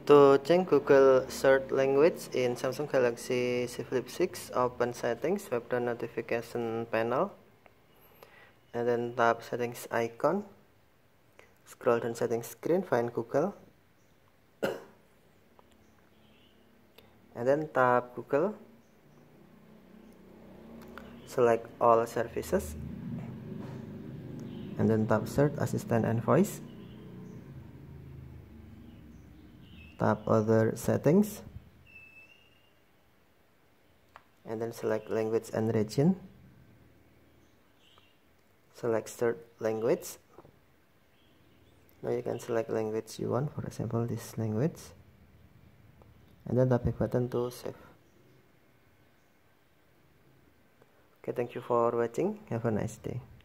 To change Google Search Language in Samsung Galaxy Z Flip 6, open Settings, Webdrive Notification Panel, and then tap Settings icon. Scroll down Settings screen, find Google, and then tap Google. Select all services, and then tap Search Assistant and Voice. Tap Other Settings, and then select Language and Region. Select Search Language. Now you can select language you want, for example this language, and then tap back button to save. Okay, thank you for watching. Have a nice day.